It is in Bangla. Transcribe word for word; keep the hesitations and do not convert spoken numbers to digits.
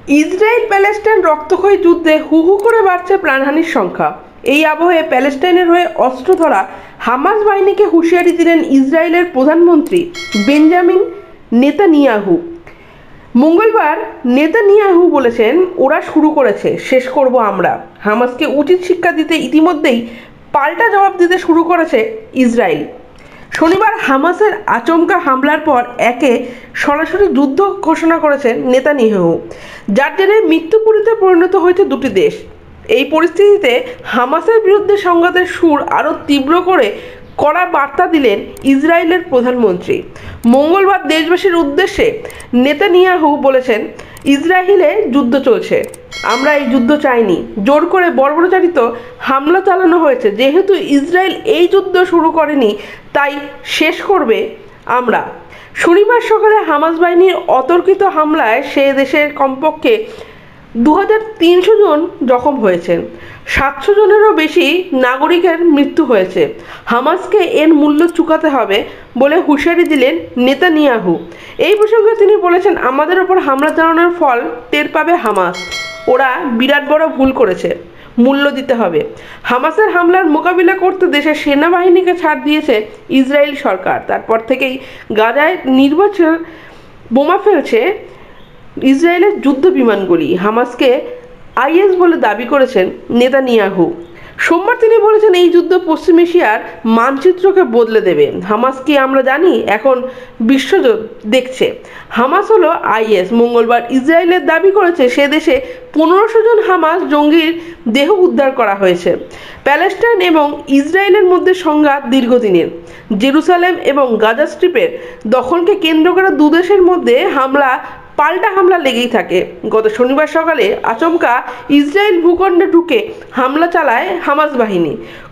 ইসরায়েল প্যালেস্টাইন রক্তক্ষয়ী যুদ্ধে হু হু করে বাড়ছে প্রাণহানির সংখ্যা। এই আবহে প্যালেস্টাইনের হয়ে অস্ত্র ধরা হামাস বাহিনীকে হুঁশিয়ারি দিলেন ইসরায়েলের প্রধানমন্ত্রী বেঞ্জামিন নেতানিয়াহু। মঙ্গলবার নেতানিয়াহু বলেছেন, ওরা শুরু করেছে, শেষ করব আমরা। হামাসকে উচিত শিক্ষা দিতে ইতিমধ্যেই পাল্টা জবাব দিতে শুরু করেছে ইসরায়েল। শনিবার হামাসের আচমকা হামলার পর একে সরাসরি যুদ্ধ ঘোষণা করেছেন নেতানিয়াহু, যার জেরে মৃত্যুপুরীতে পরিণত হয়েছে দুটি দেশ। এই পরিস্থিতিতে হামাসের বিরুদ্ধে সংঘাতের সুর আরও তীব্র করে কড়া বার্তা দিলেন ইসরায়েলের প্রধানমন্ত্রী। মঙ্গলবার দেশবাসীর উদ্দেশ্যে নেতানিয়াহু বলেছেন, ইসরায়েলে যুদ্ধ চলছে, আমরা এই যুদ্ধ চাইনি। জোর করে বর্বরচারিত হামলা চালানো হয়েছে। যেহেতু ইসরায়েল এই যুদ্ধ শুরু করেনি, তাই শেষ করবে আমরা। শনিবার সকালে হামাস বাহিনীর অতর্কিত হামলায় সে দেশের কমপক্ষে দু হাজার তিনশো জন জখম হয়েছেন, সাতশো জনেরও বেশি নাগরিকের মৃত্যু হয়েছে। হামাসকে এর মূল্য চুকাতে হবে বলে হুঁশিয়ারি দিলেন নেতানিয়াহু। এই প্রসঙ্গে তিনি বলেছেন, আমাদের ওপর হামলা চালানোর ফল টের পাবে হামাস। ওরা বিরাট বড় ভুল করেছে, মূল্য দিতে হবে। হামাসের হামলার মোকাবিলা করতে দেশের সেনাবাহিনীকে ছাড় দিয়েছে ইসরায়েল সরকার। তারপর থেকেই গাজায় নির্বাচন বোমা ফেলছে ইসরায়েলের যুদ্ধ বিমানগুলি। হামাসকে আইএস বলে দাবি করেছেন নেতানিয়াহু। সোমবার তিনি বলেছেন, এই যুদ্ধ পশ্চিম এশিয়ার মানচিত্রকে বদলে দেবে। হামাস কি আমরা জানি, এখন বিশ্ব দেখছে। হামাস হলো আইএস। মঙ্গলবার ইসরায়েলের দাবি করেছে সে দেশে পনেরোশো জন হামাস জঙ্গির দেহ উদ্ধার করা হয়েছে। প্যালেস্টাইন এবং ইসরায়েলের মধ্যে সংঘাত দীর্ঘদিনের। জেরুসালেম এবং গাজা স্ট্রিপের দখলকে কেন্দ্র করে দুদেশের মধ্যে হামলা পাল্টা হামলা লেগেই থাকে। গত শনিবার সকালে আচমকা ইসরায়েল ভূখণ্ডে ঢুকে হামলা চালায় হামাস বাহিনী।